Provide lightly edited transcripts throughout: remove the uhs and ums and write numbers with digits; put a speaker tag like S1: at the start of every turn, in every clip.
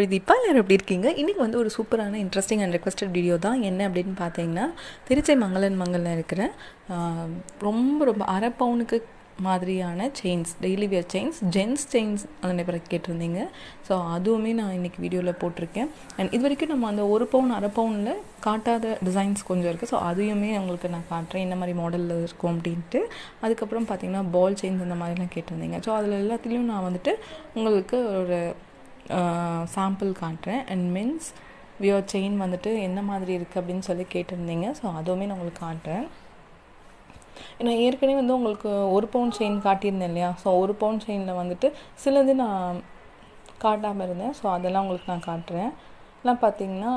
S1: தோழி தீபா எல்லாரும் எப்படி இருக்கீங்க? இன்றைக்கி வந்து ஒரு சூப்பரான இன்ட்ரெஸ்டிங் அண்ட் ரெக்வஸ்டட் வீடியோ தான். என்ன அப்படின்னு பார்த்தீங்கன்னா, திருச்சி மங்கலில் இருக்கிற ரொம்ப ரொம்ப அரை பவுனுக்கு மாதிரியான chains, daily wear chains, gents chains நிறைய பேர் கேட்டிருந்தீங்க. ஸோ அதுவுமே நான் இன்றைக்கி வீடியோவில் போட்டிருக்கேன். அண்ட் இது வரைக்கும் நம்ம அந்த ஒரு பவுன் அரை பவுனில் காட்டாத டிசைன்ஸ் கொஞ்சம் இருக்குது. ஸோ அதையுமே உங்களுக்கு நான் காட்டுறேன், என்ன மாதிரி மாடலில் இருக்கும் அப்படின்ட்டு. அதுக்கப்புறம் பார்த்திங்கன்னா பால் செயின்ஸ் அந்த மாதிரிலாம் கேட்டிருந்தீங்க. ஸோ அதில் எல்லாத்துலேயும் நான் வந்துட்டு உங்களுக்கு ஒரு சாம்பிள் காட்டுறேன். அண்ட் மென்ஸ் வியர் செயின் வந்துட்டு என்ன மாதிரி இருக்குது அப்படின்னு சொல்லி கேட்டிருந்தீங்க. ஸோ அதுவுமே நான் உங்களுக்கு காட்டுறேன். ஏன்னா ஏற்கனவே வந்து உங்களுக்கு ஒரு பவுன் செயின் காட்டியிருந்தேன் இல்லையா? ஸோ ஒரு பவுன் செயினில் வந்துட்டு சிலது நான் காட்டாமல் இருந்தேன். ஸோ அதெல்லாம் உங்களுக்கு நான் காட்டுறேன். எல்லாம் பார்த்திங்கன்னா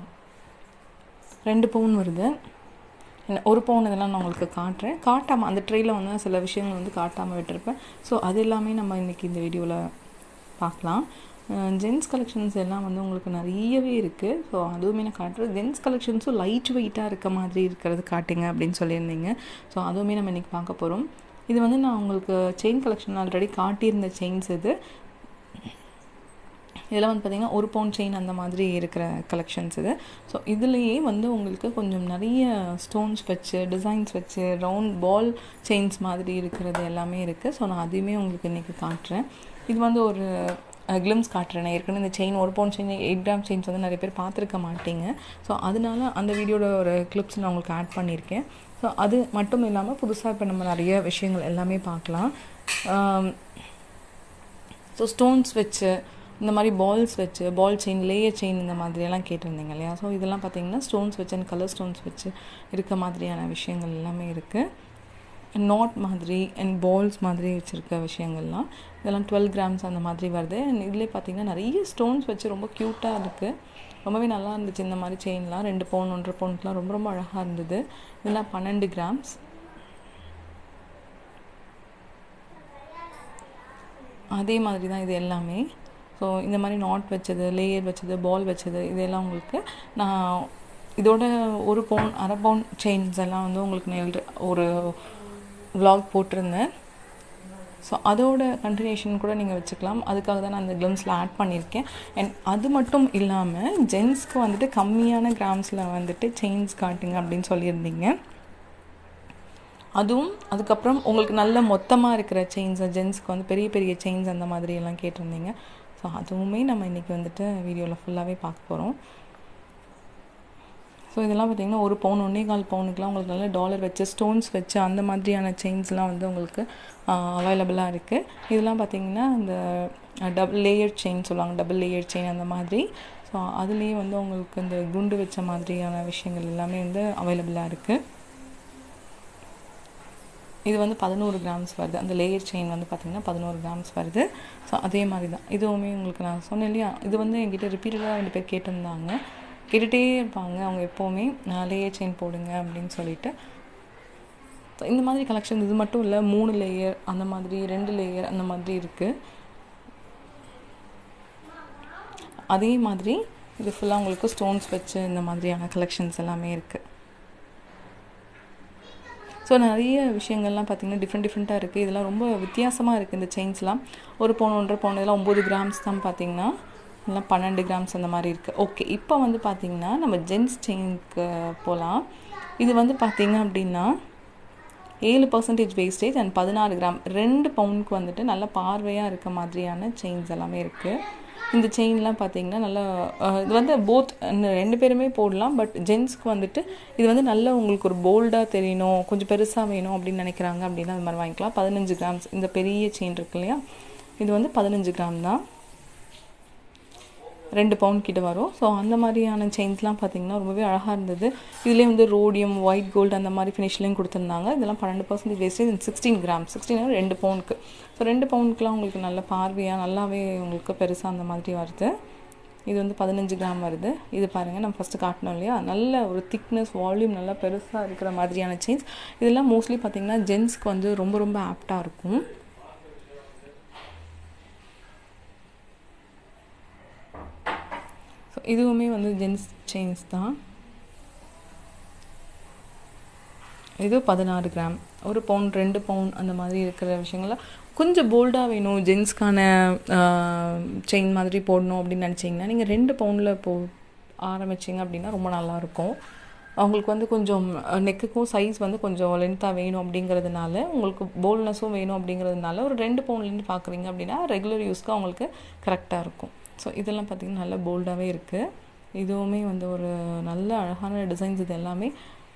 S1: 2 பவுன் வருது. ஒரு பவுன் இதெல்லாம் நான் உங்களுக்கு காட்டுறேன். காட்டாமல் அந்த ட்ரெயில் வந்து சில விஷயங்கள் வந்து காட்டாமல் விட்டுருப்பேன். ஸோ அது எல்லாமே நம்ம இன்றைக்கி இந்த வீடியோவில் பார்க்கலாம். ஜென்ஸ் கலெக்ஷன்ஸ் எல்லாம் வந்து உங்களுக்கு நிறையவே இருக்குது. ஸோ அதுவுமே நான் காட்டுறேன். ஜென்ஸ் கலெக்ஷன்ஸும் லைட் வெயிட்டாக இருக்க மாதிரி இருக்கிறது காட்டுங்க அப்படின்னு சொல்லியிருந்தீங்க. ஸோ அதுவுமே நம்ம இன்றைக்கி பார்க்க போகிறோம். இது வந்து நான் உங்களுக்கு செயின் கலெக்ஷன் ஆல்ரெடி காட்டியிருந்த செயின்ஸ் இது. இதெல்லாம் வந்து பார்த்திங்கன்னா ஒரு பவுன் செயின் அந்த மாதிரி இருக்கிற கலெக்ஷன்ஸ் இது. ஸோ இதுலேயே வந்து உங்களுக்கு கொஞ்சம் நிறைய ஸ்டோன்ஸ் வச்சு, டிசைன்ஸ் வச்சு, ரவுண்ட் பால் செயின்ஸ் மாதிரி இருக்கிறது எல்லாமே இருக்குது. ஸோ நான் அதையுமே உங்களுக்கு இன்றைக்கி காட்டுறேன். இது வந்து ஒரு கிளிம்ஸ் காட்டுறேன். ஏற்கனவே இந்த செயின் ஒரு பவுன் செயின் 8 கிராம் செயின்ஸ் வந்து நிறைய பேர் பார்த்துருக்க மாட்டீங்க. ஸோ அதனால அந்த வீடியோட ஒரு கிளிப்ஸ் நான் உங்களுக்கு ஆட் பண்ணியிருக்கேன். ஸோ அது மட்டும் இல்லாமல் புதுசாக இப்போ நம்ம நிறைய விஷயங்கள் எல்லாமே பார்க்கலாம். ஸோ ஸ்டோன்ஸ் வச்சு இந்த மாதிரி பால்ஸ் வச்சு, பால் செயின், லேயர் செயின் இந்த மாதிரியெல்லாம் கேட்டிருந்தீங்க இல்லையா? ஸோ இதெல்லாம் பார்த்திங்கன்னா ஸ்டோன்ஸ் வச்சு அண்ட் கலர் ஸ்டோன்ஸ் வச்சு இருக்க மாதிரியான விஷயங்கள் எல்லாமே இருக்குது. நாட் மாதிரி அண்ட் பால்ஸ் மாதிரி வச்சுருக்க விஷயங்கள்லாம் இதெல்லாம் 12 கிராம்ஸ் அந்த மாதிரி வருது. அண்ட் இதிலே பார்த்திங்கன்னா நிறைய ஸ்டோன்ஸ் வச்சு ரொம்ப க்யூட்டாக இருக்குது. ரொம்பவே நல்லா இருந்துச்சு. இந்த மாதிரி செயின்லாம் 2 பவுன் 1.5 பவுனுக்குலாம் ரொம்ப ரொம்ப அழகாக இருந்தது. இதெல்லாம் 12 கிராம்ஸ். அதே மாதிரி தான் இது எல்லாமே. ஸோ இந்த மாதிரி நாட் வச்சது, லேயர் வச்சது, பால் வச்சது இதெல்லாம் உங்களுக்கு நான் இதோட ஒரு பவுன் அரை பவுன் செயின்ஸ் எல்லாம் வந்து உங்களுக்கு ஒரு vlog போட்டிருந்தேன். ஸோ அதோட கண்டினியூஷன் கூட நீங்கள் வச்சுக்கலாம். அதுக்காக தான் நான் அந்த கிளிம்ஸில் ஆட் பண்ணியிருக்கேன். அண்ட் அது மட்டும் இல்லாமல் ஜென்ஸ்க்கு வந்துட்டு கம்மியான கிராம்ஸில் வந்துட்டு செயின்ஸ் காட்டுங்க அப்படின்னு சொல்லியிருந்தீங்க. அதுவும் அதுக்கப்புறம் உங்களுக்கு நல்ல மொத்தமாக இருக்கிற செயின்ஸ், ஜென்ஸ்க்கு வந்து பெரிய பெரிய செயின்ஸ் அந்த மாதிரி எல்லாம் கேட்டிருந்தீங்க. ஸோ அதுவுமே நம்ம இன்றைக்கி வந்துட்டு வீடியோவில் ஃபுல்லாகவே பார்க்க போகிறோம். ஸோ இதெல்லாம் பார்த்திங்கன்னா ஒரு பவுன் 1.25 பவுனுக்குலாம் உங்களுக்கு நல்ல டாலர் வச்சு, ஸ்டோன்ஸ் வச்சு அந்த மாதிரியான செயின்ஸ்லாம் வந்து உங்களுக்கு அவைலபிளாக இருக்குது. இதெல்லாம் பார்த்திங்கன்னா இந்த டபுள் லேயர் செயின் சொல்லுவாங்க, டபுள் லேயர் செயின் அந்த மாதிரி. ஸோ அதுலேயே வந்து உங்களுக்கு இந்த குண்டு வச்ச மாதிரியான விஷயங்கள் எல்லாமே வந்து அவைலபிளாக இருக்குது. இது வந்து 11 கிராம்ஸ் வருது. அந்த லேயர் செயின் வந்து பார்த்திங்கன்னா 11 கிராம்ஸ் வருது. ஸோ அதே மாதிரி தான் இதுவுமே உங்களுக்கு நான் சொன்னேன் இல்லையா? இது வந்து என்கிட்ட ரிப்பீட்டடாக 2 பேர் கேட்டிருந்தாங்க, கேட்டுகிட்டே இருப்பாங்க அவங்க எப்போவுமே லேயர் செயின் போடுங்க அப்படின்னு சொல்லிட்டு. ஸோ இந்த மாதிரி கலெக்ஷன் இது மட்டும் இல்லை, 3 லேயர் அந்த மாதிரி, 2 லேயர் அந்த மாதிரி இருக்குது. அதே மாதிரி இது ஃபுல்லாக உங்களுக்கு ஸ்டோன்ஸ் வச்சு இந்த மாதிரியான கலெக்ஷன்ஸ் எல்லாமே இருக்குது. ஸோ நிறைய விஷயங்கள்லாம் பார்த்திங்கன்னா டிஃப்ரெண்ட்டாக இருக்குது. இதெல்லாம் ரொம்ப வித்தியாசமாக இருக்குது. இந்த செயின்ஸ்லாம் ஒரு பவுன் 1.5 பவுன் இதெல்லாம் 9 கிராம்ஸ் தான் பார்த்திங்கன்னா, இதெல்லாம் 12 கிராம்ஸ் அந்த மாதிரி இருக்குது. ஓகே, இப்போ வந்து பார்த்திங்கன்னா நம்ம ஜென்ஸ் செயினுக்கு போகலாம். இது வந்து பார்த்திங்க அப்படின்னா 7% வேஸ்டேஜ் அண்ட் 16 கிராம் 2 பவுனுக்கு வந்துட்டு நல்ல பார்வையாக இருக்க மாதிரியான செயின்ஸ் எல்லாமே இருக்குது. இந்த செயின்லாம் பார்த்திங்கன்னா நல்லா இது வந்து போத் 2 பேருமே போடலாம். பட் ஜென்ஸ்க்கு வந்துட்டு இது வந்து நல்ல உங்களுக்கு ஒரு போல்டாக தெரியணும், கொஞ்சம் பெருசாக வேணும் அப்படின்னு நினைக்கிறாங்க அப்படின்னா அது மாதிரி வாங்கிக்கலாம். 15 கிராம்ஸ் இந்த பெரிய செயின் இருக்கு இல்லையா? இது வந்து 15 கிராம் தான், 2 பவுன் கிட்ட வரும். ஸோ அந்த மாதிரியான செயின்ஸ்லாம் பார்த்திங்கன்னா ரொம்பவே அழகாக இருந்தது. இதுலேயே வந்து ரோடியம், ஒயிட் கோல்டு அந்த மாதிரி ஃபினிஷ்லேயும் கொடுத்துருந்தாங்க. இதெல்லாம் 12% வேஸ்டேஜ் 16 கிராம் 16 2 பவுனுக்கு. ஸோ 2 பவுனுக்குலாம் உங்களுக்கு நல்ல பார்வையாக நல்லாவே உங்களுக்கு பெருசாக அந்த மாதிரி வருது. இது வந்து 15 கிராம் வருது. இது பாருங்கள், நம்ம ஃபஸ்ட்டு காட்டணும் இல்லையா? நல்ல ஒரு திக்னஸ், வால்யூம் நல்லா பெருசாக இருக்கிற மாதிரியான செயின்ஸ். இதெல்லாம் மோஸ்ட்லி பார்த்திங்கன்னா ஜென்ஸ்க்கு வந்து ரொம்ப ரொம்ப ஆப்டாக இருக்கும். இதுவுமே வந்து ஜென்ஸ் செயின்ஸ் தான். இது 16 கிராம், 1 பவுன் 2 பவுன் அந்த மாதிரி இருக்கிற விஷயங்கள்லாம் கொஞ்சம் போல்டாக வேணும், ஜென்ஸ்க்கான செயின் மாதிரி போடணும் அப்படின்னு நினச்சிங்கன்னா நீங்கள் 2 பவுனில் ஆரம்பிச்சிங்க அப்படின்னா ரொம்ப நல்லாயிருக்கும். அவங்களுக்கு வந்து கொஞ்சம் நெக்குக்கும் சைஸ் வந்து கொஞ்சம் லென்த்தாக வேணும் அப்படிங்கிறதுனால, உங்களுக்கு போல்ட்னஸும் வேணும் அப்படிங்கிறதுனால ஒரு 2 பவுண்ட்லேருந்து பார்க்குறீங்க அப்படின்னா ரெகுலர் யூஸ்க்கு அவங்களுக்கு கரெக்டாக இருக்கும். ஸோ இதெல்லாம் பார்த்திங்கன்னா நல்லா போல்டாகவே இருக்குது. இதுவுமே வந்து ஒரு நல்ல அழகான டிசைன்ஸ். இது எல்லாமே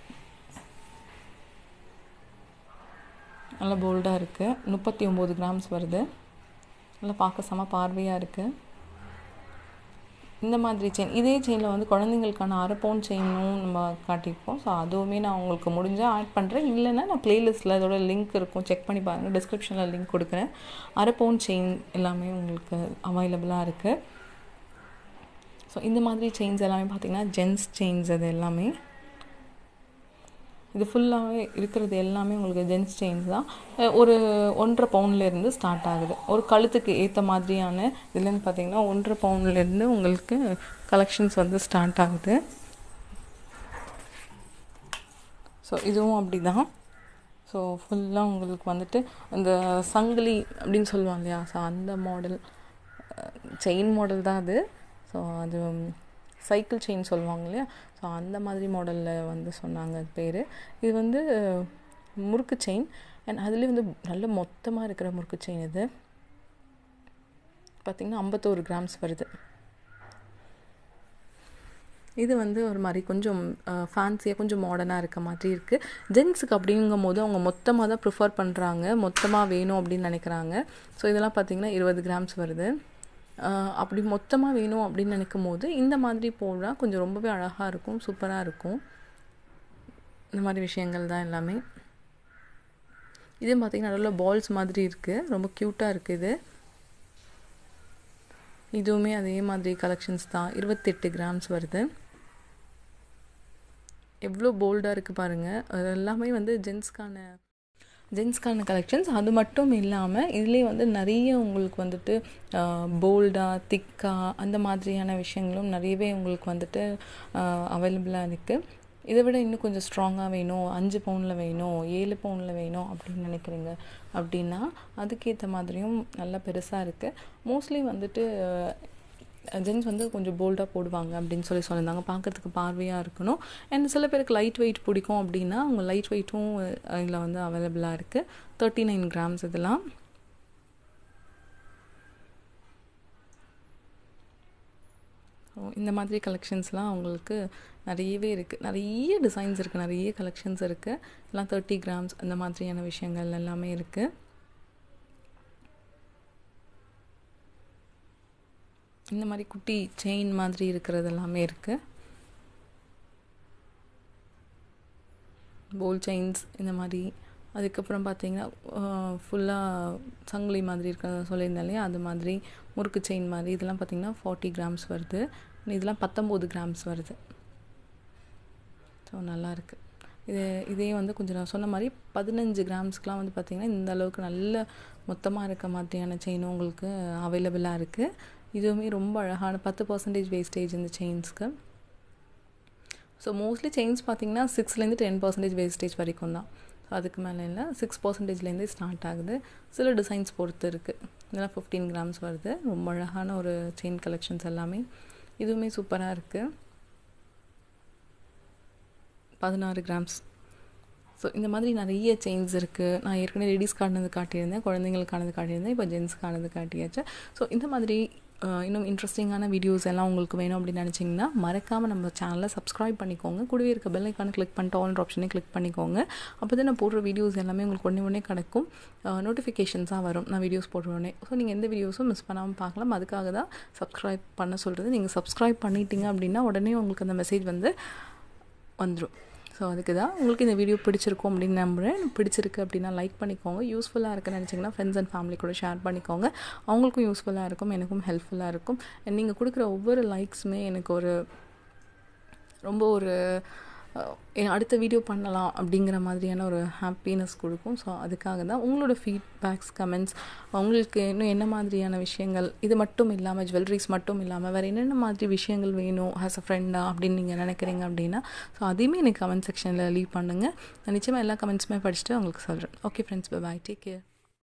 S1: நல்லா போல்டாக இருக்குது. 39 கிராம்ஸ் வருது. நல்லா பார்க்க செம பார்வையாக இருக்குது. இந்த மாதிரி செயின், இதே செயினில் வந்து குழந்தைங்களுக்கான 1/2 பவுன் செயினும் நம்ம காட்டியிருப்போம். ஸோ அதுவுமே நான் உங்களுக்கு முடிஞ்சால் ஆட் பண்ணுறேன். இல்லைன்னா நான் ப்ளேலிஸ்ட்டில் அதோட லிங்க் இருக்கும், செக் பண்ணி பாருங்கள். டிஸ்கிரிப்ஷனில் லிங்க் கொடுக்குறேன். 1/2 பவுன் செயின் எல்லாமே உங்களுக்கு அவைலபிளாக இருக்குது. ஸோ இந்த மாதிரி செயின்ஸ் எல்லாமே பார்த்திங்கன்னா ஜென்ஸ் செயின்ஸ். அது எல்லாமே இது ஃபுல்லாகவே இருக்கிறது எல்லாமே உங்களுக்கு ஜென்ஸ் செயின்ஸ் தான். ஒரு 1.5 பவுன்லேருந்து ஸ்டார்ட் ஆகுது. ஒரு கழுத்துக்கு ஏற்ற மாதிரியான இதுலேருந்து பார்த்திங்கன்னா 1.5 பவுன்லேருந்து உங்களுக்கு கலெக்ஷன்ஸ் வந்து ஸ்டார்ட் ஆகுது. ஸோ இதுவும் அப்படி தான். ஸோ ஃபுல்லாக உங்களுக்கு வந்துட்டு இந்த சங்கிலி அப்படின்னு சொல்லுவாங்க இல்லையா, ஸோ அந்த மாடல் செயின் மாடல் தான் அது. ஸோ அது சைக்கிள் செயின் சொல்லுவாங்க இல்லையா, ஸோ அந்த மாதிரி மாடலில் வந்து சொன்னாங்க அது பேர். இது வந்து முறுக்கு செயின். அண்ட் அதுலேயே வந்து நல்ல மொத்தமாக இருக்கிற முறுக்கு செயின். இது பார்த்திங்கன்னா 51 கிராம்ஸ் வருது. இது வந்து ஒரு மாதிரி கொஞ்சம் ஃபேன்சியாக கொஞ்சம் மாடர்னாக இருக்க மாதிரி இருக்குது. ஜென்ஸுக்கு அப்படிங்கும் போது அவங்க மொத்தமாக தான் ப்ரிஃபர் பண்ணுறாங்க, மொத்தமாக வேணும் அப்படின்னு நினைக்கிறாங்க. ஸோ இதெல்லாம் பார்த்திங்கன்னா 20 கிராம்ஸ் வருது. அப்படி மொத்தமாக வேணும் அப்படின்னு நினைக்கும் போது இந்த மாதிரி போனால் கொஞ்சம் ரொம்பவே அழகாக இருக்கும், சூப்பராக இருக்கும். இந்த மாதிரி விஷயங்கள் தான் எல்லாமே. இது பார்த்திங்கன்னா நல்ல பால்ஸ் மாதிரி இருக்குது, ரொம்ப க்யூட்டாக இருக்குது. இதுவுமே அதே மாதிரி கலெக்ஷன்ஸ் தான். 28 கிராம்ஸ் வருது. எவ்வளோ போல்டாக இருக்குது பாருங்கள். அது எல்லாமே வந்து ஜென்ஸ்க்கான கலெக்ஷன்ஸ். அது மட்டும் இல்லாமல் இதுலேயே வந்து நிறைய உங்களுக்கு வந்துட்டு போல்டாக திக்காக அந்த மாதிரியான விஷயங்களும் நிறையவே உங்களுக்கு வந்துட்டு அவைலபிளாக இருக்குது. இதை விட இன்னும் கொஞ்சம் ஸ்ட்ராங்காக வேணும், 5 பவுனில் வேணும், 7 பவுனில் வேணும் அப்படின்னு நினைக்கிறீங்க அப்படின்னா அதுக்கேற்ற மாதிரியும் நல்லா பெருசாக இருக்குது. மோஸ்ட்லி வந்துட்டு ஜென்ஸ் வந்து கொஞ்சம் போல்டாக போடுவாங்க அப்படின்னு சொல்லியிருந்தாங்க, பார்க்குறதுக்கு பார்வையாக இருக்கணும். அண்ட் சில பேருக்கு லைட் வெயிட் பிடிக்கும் அப்படின்னா அவங்க லைட் வெயிட்டும் இதில் வந்து அவைலபிளாக இருக்குது. 39 கிராம்ஸ் இதெல்லாம். இந்த மாதிரி கலெக்ஷன்ஸ்லாம் அவங்களுக்கு நிறையவே இருக்குது, நிறைய டிசைன்ஸ் இருக்குது, நிறைய கலெக்ஷன்ஸ் இருக்குது. எல்லாம் 30 கிராம்ஸ் அந்த மாதிரியான விஷயங்கள் எல்லாமே இருக்குது. இந்த மாதிரி குட்டி செயின் மாதிரி இருக்கிறது எல்லாமே இருக்குது. போல் செயின்ஸ் இந்த மாதிரி. அதுக்கப்புறம் பார்த்திங்கன்னா ஃபுல்லாக சங்கிலி மாதிரி இருக்கிறத சொல்லியிருந்தேன் இல்லையா, அது மாதிரி முறுக்கு செயின் மாதிரி. இதெல்லாம் பார்த்திங்கன்னா 40 கிராம்ஸ் வருது. இதெல்லாம் 19 கிராம்ஸ் வருது. ஸோ நல்லாயிருக்கு. இதே வந்து கொஞ்சம் நான் சொன்ன மாதிரி 15 கிராம்ஸ்க்கெலாம் வந்து பார்த்திங்கன்னா இந்த அளவுக்கு நல்ல மொத்தமாக இருக்க மாதிரியான செயினும் உங்களுக்கு அவைலபிளாக இருக்குது. இதுவுமே ரொம்ப அழகான 10% வேஸ்டேஜ் இந்த செயின்ஸ்க்கு. ஸோ மோஸ்ட்லி செயின்ஸ் பார்த்திங்கன்னா 6லேருந்து 10% வேஸ்டேஜ் வரைக்கும் தான். ஸோ அதுக்கு மேலே இல்லை, 6%லேருந்தே ஸ்டார்ட் ஆகுது. சில டிசைன்ஸ் பொறுத்து இருக்குது. இதெல்லாம் 15 கிராம்ஸ் வருது. ரொம்ப அழகான ஒரு செயின் கலெக்ஷன்ஸ் எல்லாமே. இதுவுமே சூப்பராக இருக்குது. 16 கிராம்ஸ். ஸோ இந்த மாதிரி நிறைய செயின்ஸ் இருக்குது. நான் ஏற்கனவே லேடிஸ்க்கானது காட்டியிருந்தேன், குழந்தைங்களுக்கானது காட்டியிருந்தேன், இப்போ ஜென்ஸ்க்கானது காட்டியாச்சு. ஸோ இந்த மாதிரி இன்னும் இன்ட்ரெஸ்டிங்கான வீடியோஸ் எல்லாம் உங்களுக்கு வேணும் அப்படின்னு நினச்சிங்கன்னா மறக்காமல் நம்ம சேனலை சப்ஸ்கிரைப் பண்ணிக்கோங்க. கூடவே இருக்க பெல் ஐக்கானை கிளிக் பண்ணிட்டு ஆல் ஆப்ஷனே கிளிக் பண்ணிக்கோங்க. அப்போ தான் நான் போடுற வீடியோஸ் எல்லாமே உங்களுக்கு உடனே கிடைக்கும், நோட்டிஃபிகேஷன்ஸாக வரும் நான் வீடியோஸ் போடுறோடனே. ஸோ நீங்கள் எந்த வீடியோஸும் மிஸ் பண்ணாமல் பார்க்கலாம். அதுக்காக தான் சப்ஸ்கிரைப் பண்ண சொல்கிறது. நீங்கள் சப்ஸ்கிரைப் பண்ணிட்டீங்க அப்படின்னா உடனே உங்களுக்கு அந்த மெசேஜ் வந்து வந்துடும். ஸோ அதுக்கு தான். உங்களுக்கு இந்த வீடியோ பிடிச்சிருக்கும் அப்படின்னு நம்புகிறேன். பிடிச்சிருக்கு அப்படின்னா லைக் பண்ணிக்கோங்க. யூஸ்ஃபுல்லாக இருக்குன்னு நினச்சிங்கன்னா ஃப்ரெண்ட்ஸ் அண்ட் ஃபேமிலி கூட ஷேர் பண்ணிக்கோங்க. அவங்களுக்கும் யூஸ்ஃபுல்லாக இருக்கும், எனக்கும் ஹெல்ப்ஃபுல்லாக இருக்கும். நீங்கள் கொடுக்குற ஒவ்வொரு லைக்ஸுமே எனக்கு ரொம்ப ஒரு அடுத்த வீடியோ பண்ணலாம் அப்படிங்கிற மாதிரியான ஒரு ஹாப்பினஸ் கொடுக்கும். ஸோ அதுக்காக தான் உங்களோட ஃபீட்பேக்ஸ், கமெண்ட்ஸ், உங்களுக்கு இன்னும் என்ன மாதிரியான விஷயங்கள், இது மட்டும் இல்லாமல் ஜுவல்லரிஸ் மட்டும் இல்லாமல் வேறு என்னென்ன மாதிரி விஷயங்கள் வேணும் ஆஸ் அ ஃப்ரெண்டாக அப்படின்னு நீங்கள் நினைக்கிறீங்க அப்படின்னா ஸோ அதையுமே எனக்கு கமெண்ட் செக்ஷனில் லீவ் பண்ணுங்கள். நான் நிச்சயமாக எல்லா கமெண்ட்ஸுமே படிச்சுட்டு உங்களுக்கு சொல்கிறேன். Okay friends, bye, take care.